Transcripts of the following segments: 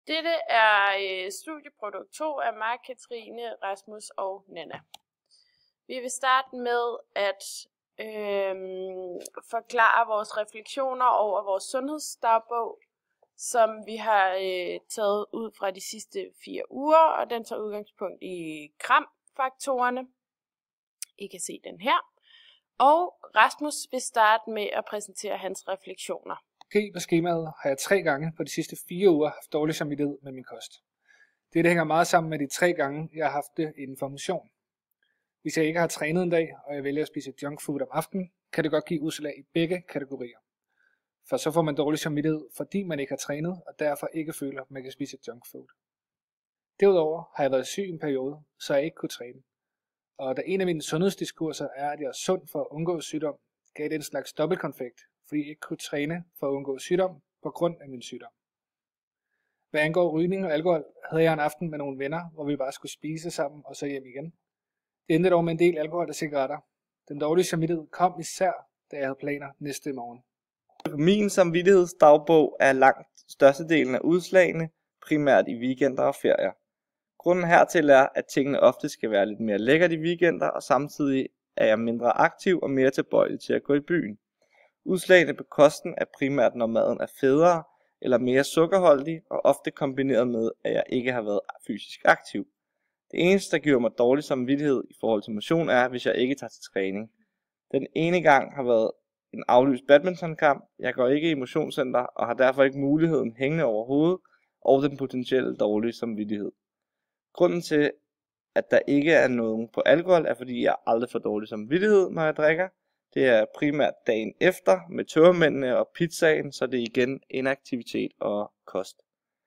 Dette er studieprodukt 2 af mig, Katrine, Rasmus og Nana. Vi vil starte med at forklare vores refleksioner over vores sundhedsdagbog, som vi har taget ud fra de sidste 4 uger, og den tager udgangspunkt i KRAM-faktorerne. I kan se den her. Og Rasmus vil starte med at præsentere hans refleksioner. På skemaet har jeg 3 gange på de sidste 4 uger haft dårlig samvittighed med min kost. Det hænger meget sammen med de 3 gange, jeg har haft det inden for motion. Hvis jeg ikke har trænet en dag, og jeg vælger at spise junk food om aftenen, kan det godt give udslag i begge kategorier. For så får man dårlig samvittighed, fordi man ikke har trænet, og derfor ikke føler, at man kan spise junk food. Derudover har jeg været syg en periode, så jeg ikke kunne træne. Og da en af mine sundhedsdiskurser er, at jeg er sund for at undgå sygdom, gav det en slags dobbeltkonfekt, fordi jeg ikke kunne træne for at undgå sygdom på grund af min sygdom. Hvad angår rygning og alkohol, havde jeg en aften med nogle venner, hvor vi bare skulle spise sammen og så hjem igen. Det endte dog med en del alkohol og cigaretter. Den dårlige samvittighed kom især, da jeg havde planer næste morgen. Min samvittighedsdagbog er langt størstedelen af udslagene, primært i weekender og ferier. Grunden hertil er, at tingene ofte skal være lidt mere lækkert i weekender, og samtidig er jeg mindre aktiv og mere tilbøjelig til at gå i byen. Udslagene på kosten er primært, når maden er federe eller mere sukkerholdig, og ofte kombineret med, at jeg ikke har været fysisk aktiv. Det eneste, der giver mig dårlig samvittighed i forhold til motion, er, hvis jeg ikke tager til træning. Den ene gang har været en aflyst badmintonkamp. Jeg går ikke i motionscenter og har derfor ikke muligheden hængende over hovedet og den potentielle dårlige samvittighed. Grunden til, at der ikke er nogen på alkohol, er fordi jeg aldrig får dårlig samvittighed, når jeg drikker. Det er primært dagen efter med tørmændene og pizzaen, så det er igen inaktivitet og kost.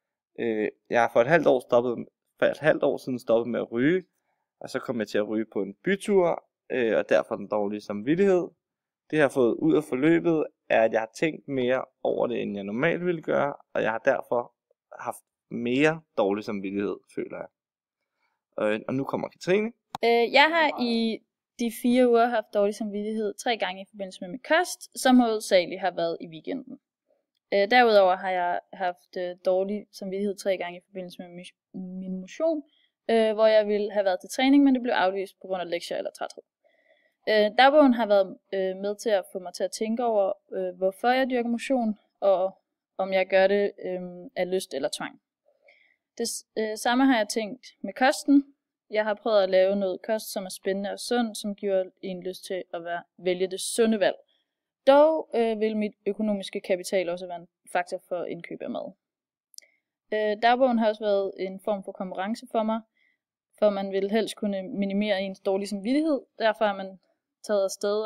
Jeg har for et halvt år siden stoppet med at ryge, og så kom jeg til at ryge på en bytur, og derfor den dårlige samvittighed. Det jeg har fået ud af forløbet er, at jeg har tænkt mere over det, end jeg normalt ville gøre, og jeg har derfor haft mere dårlig samvittighed, føler jeg. Og nu kommer Katrine. Jeg har i de 4 uger haft dårlig samvittighed 3 gange i forbindelse med min kost, som hovedsageligt har været i weekenden. Derudover har jeg haft dårlig samvittighed 3 gange i forbindelse med min motion, hvor jeg ville have været til træning, men det blev aflyst på grund af lektier eller træthed. Dagbogen har været med til at få mig til at tænke over, hvorfor jeg dyrker motion, og om jeg gør det af lyst eller tvang. Det samme har jeg tænkt med kosten. Jeg har prøvet at lave noget kost, som er spændende og sund, som giver en lyst til at vælge det sunde valg. Dog vil mit økonomiske kapital også være en faktor for indkøb af mad. Dagbogen har også været en form for konkurrence for mig, for man vil helst kunne minimere ens dårlige samvittighed. Derfor har man taget afsted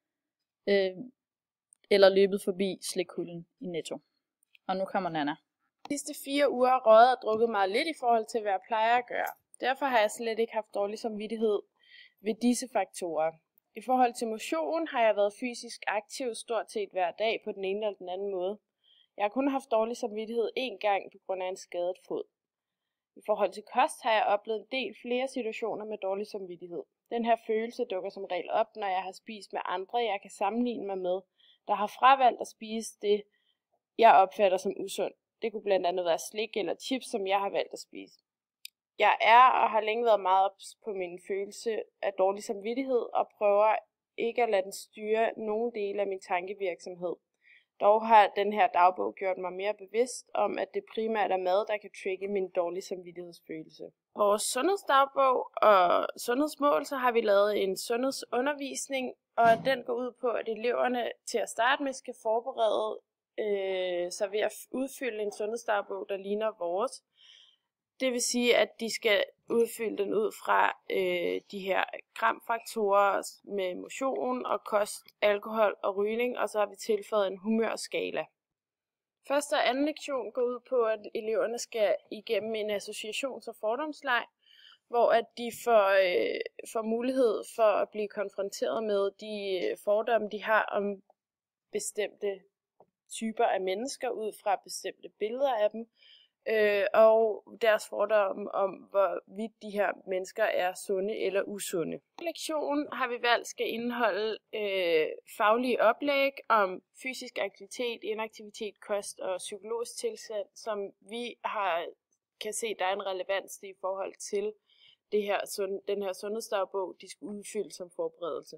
eller løbet forbi slikhullen i Netto. Og nu kommer Nana. De sidste 4 uger har røget og drukket meget lidt i forhold til, hvad jeg plejer at gøre. Derfor har jeg slet ikke haft dårlig samvittighed ved disse faktorer. I forhold til motion har jeg været fysisk aktiv stort set hver dag på den ene eller den anden måde. Jeg har kun haft dårlig samvittighed 1 gang på grund af en skadet fod. I forhold til kost har jeg oplevet en del flere situationer med dårlig samvittighed. Den her følelse dukker som regel op, når jeg har spist med andre, jeg kan sammenligne mig med, der har fravalgt at spise det, jeg opfatter som usundt. Det kunne blandt andet være slik eller chips, som jeg har valgt at spise. Jeg er og har længe været meget ops på min følelse af dårlig samvittighed og prøver ikke at lade den styre nogen dele af min tankevirksomhed. Dog har den her dagbog gjort mig mere bevidst om, at det primært er mad, der kan trigge min dårlige samvittighedsfølelse. Vores sundhedsdagbog og sundhedsmål, så har vi lavet en sundhedsundervisning, og den går ud på, at eleverne til at starte med skal forberede sig ved at udfylde en sundhedsdagbog, der ligner vores. Det vil sige, at de skal udfylde den ud fra de her KRAM-faktorer med motion og kost, alkohol og rygning, og så har vi tilføjet en humørskala. Første og anden lektion går ud på, at eleverne skal igennem en associations- og fordomsleg, hvor at de får mulighed for at blive konfronteret med de fordomme, de har om bestemte typer af mennesker ud fra bestemte billeder af dem, og deres fordomme om, hvorvidt de her mennesker er sunde eller usunde. Lektionen har vi valgt skal indeholde faglige oplæg om fysisk aktivitet, inaktivitet, kost og psykologisk tilstand, som vi kan se, der er en relevans i forhold til den her sundhedsdagbog, de skal udfylde som forberedelse.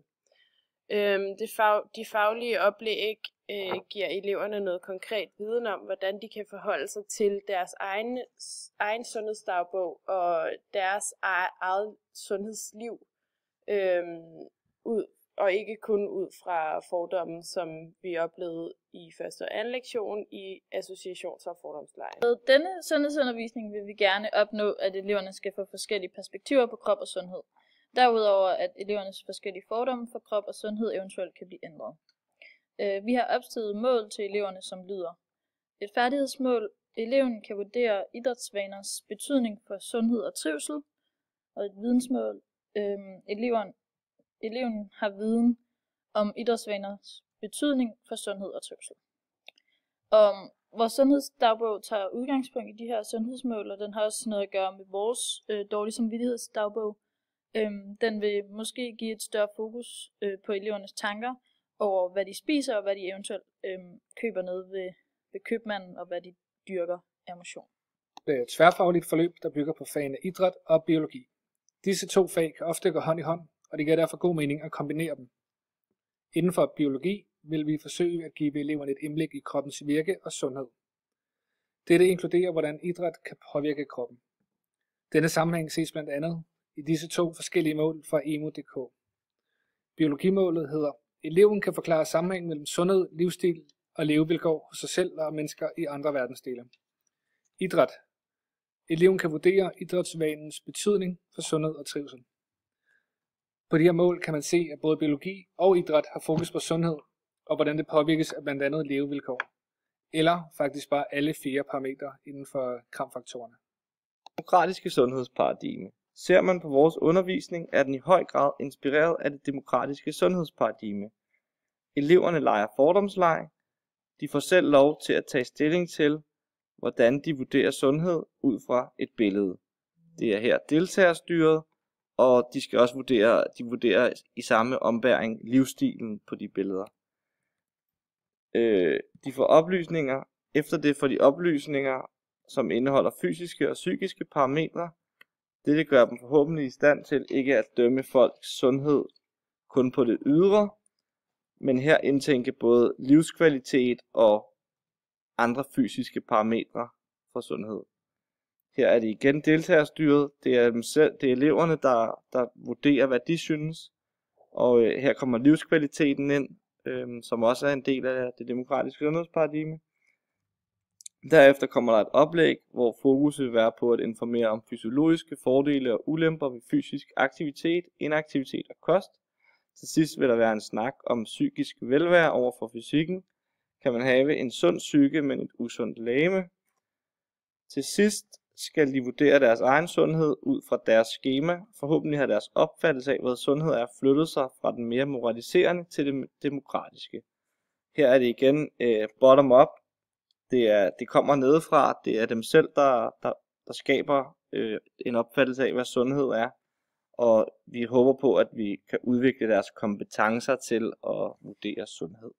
De faglige oplæg giver eleverne noget konkret viden om, hvordan de kan forholde sig til deres egen sundhedsdagbog og deres eget sundhedsliv, og ikke kun ud fra fordommen, som vi oplevede i første og anden lektion i associations- og fordomslejen. Med denne sundhedsundervisning vil vi gerne opnå, at eleverne skal få forskellige perspektiver på krop og sundhed. Derudover at elevernes forskellige fordomme for krop og sundhed eventuelt kan blive ændret. Vi har opstillet mål til eleverne, som lyder: et færdighedsmål. Eleven kan vurdere idrætsvaners betydning for sundhed og trivsel. Og et vidensmål. Eleven har viden om idrætsvaners betydning for sundhed og trivsel. Vores sundhedsdagbog tager udgangspunkt i de her sundhedsmål, og den har også noget at gøre med vores dårlig samvittighedsdagbog. Den vil måske give et større fokus på elevernes tanker over, hvad de spiser, og hvad de eventuelt køber ned ved købmanden, og hvad de dyrker af motion. Det er et tværfagligt forløb, der bygger på fagene idræt og biologi. Disse to fag kan ofte gå hånd i hånd, og det giver derfor god mening at kombinere dem. Inden for biologi vil vi forsøge at give eleverne et indblik i kroppens virke og sundhed. Dette inkluderer, hvordan idræt kan påvirke kroppen. Denne sammenhæng ses blandt andet i disse to forskellige mål fra emu.dk. Biologimålet hedder: eleven kan forklare sammenhængen mellem sundhed, livsstil og levevilkår hos sig selv og mennesker i andre verdensdele. Idræt. Eleven kan vurdere idrætsvanens betydning for sundhed og trivsel. På de her mål kan man se, at både biologi og idræt har fokus på sundhed, og hvordan det påvirkes af blandt andet levevilkår. Eller faktisk bare alle 4 parametre inden for KRAM-faktorerne. Demokratiske sundhedsparadigme. Ser man på vores undervisning, er den i høj grad inspireret af det demokratiske sundhedsparadigme. Eleverne leger fordomsleg. De får selv lov til at tage stilling til, hvordan de vurderer sundhed ud fra et billede. Det er her deltagerstyret, og de skal også vurdere i samme ombæring livsstilen på de billeder. De får oplysninger. Efter det får de oplysninger, som indeholder fysiske og psykiske parametre. Dette gør dem forhåbentlig i stand til ikke at dømme folks sundhed kun på det ydre, men her indtænke både livskvalitet og andre fysiske parametre for sundhed. Her er det igen deltagerstyret. Det er dem selv, det er eleverne, der vurderer, hvad de synes. Og her kommer livskvaliteten ind, som også er en del af det demokratiske sundhedsparadigme. Derefter kommer der et oplæg, hvor fokus vil være på at informere om fysiologiske fordele og ulemper ved fysisk aktivitet, inaktivitet og kost. Til sidst vil der være en snak om psykisk velvære over for fysikken. Kan man have en sund psyke, men et usundt legeme? Til sidst skal de vurdere deres egen sundhed ud fra deres skema. Forhåbentlig har deres opfattelse af, hvad sundhed er, flyttet sig fra den mere moraliserende til det demokratiske. Her er det igen bottom up. Det kommer nedefra. Det er dem selv, der skaber en opfattelse af, hvad sundhed er. Og vi håber på, at vi kan udvikle deres kompetencer til at vurdere sundhed.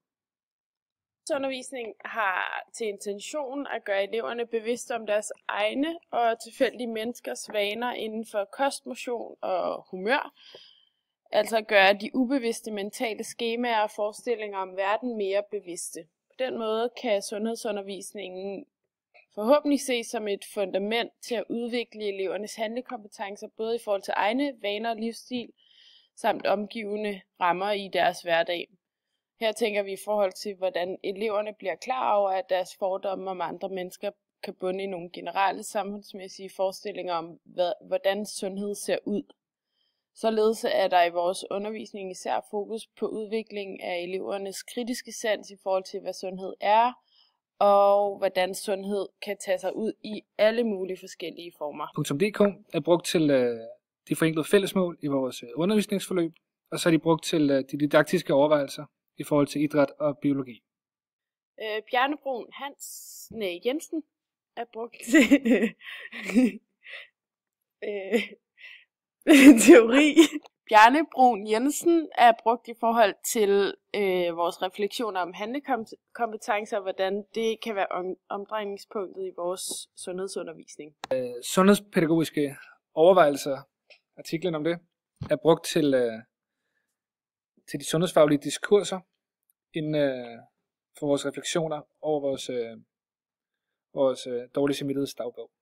Undervisning har til intention at gøre eleverne bevidste om deres egne og tilfældige menneskers vaner inden for kost, motion og humør. Altså at gøre de ubevidste mentale skemaer og forestillinger om verden mere bevidste. På den måde kan sundhedsundervisningen forhåbentlig ses som et fundament til at udvikle elevernes handlekompetencer, både i forhold til egne vaner og livsstil, samt omgivende rammer i deres hverdag. Her tænker vi i forhold til, hvordan eleverne bliver klar over, at deres fordomme om andre mennesker kan bunde i nogle generelle samfundsmæssige forestillinger om, hvordan sundhed ser ud. Således er der i vores undervisning især fokus på udviklingen af elevernes kritiske sans i forhold til, hvad sundhed er, og hvordan sundhed kan tage sig ud i alle mulige forskellige former. .dk er brugt til de forenklede fællesmål i vores undervisningsforløb, og så er de brugt til de didaktiske overvejelser i forhold til idræt og biologi. Bjarne Bruun Jensen er brugt til teori. Bjarne Brun Jensen er brugt i forhold til vores refleksioner om handlekompetencer, og hvordan det kan være omdrejningspunktet i vores sundhedsundervisning. Sundhedspædagogiske overvejelser, artiklen om det, er brugt til de sundhedsfaglige diskurser for vores refleksioner over vores dårlige samvittighedsdagbog.